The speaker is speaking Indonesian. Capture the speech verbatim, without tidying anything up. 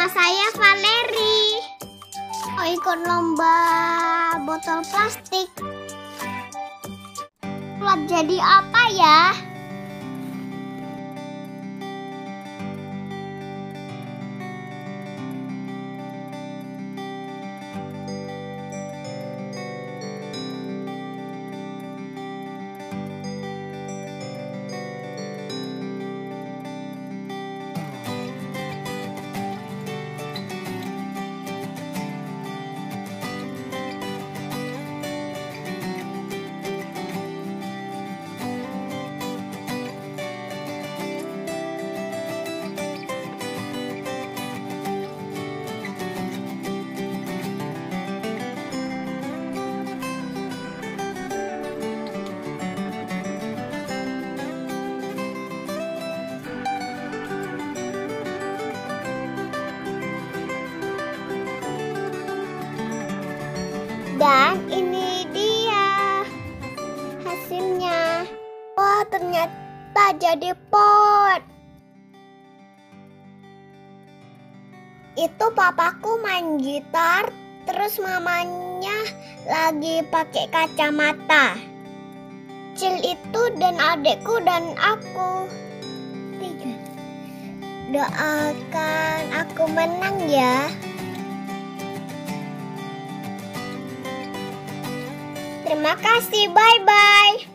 Nama saya Valeri. Mau ikut lomba botol plastik. Buat jadi apa ya? Dan ini dia hasilnya. Wah, ternyata jadi pot. Itu papaku main gitar, terus mamanya lagi pakai kacamata. Cil itu dan adekku dan aku. Tiga. Doakan aku menang ya. Terima kasih, bye-bye.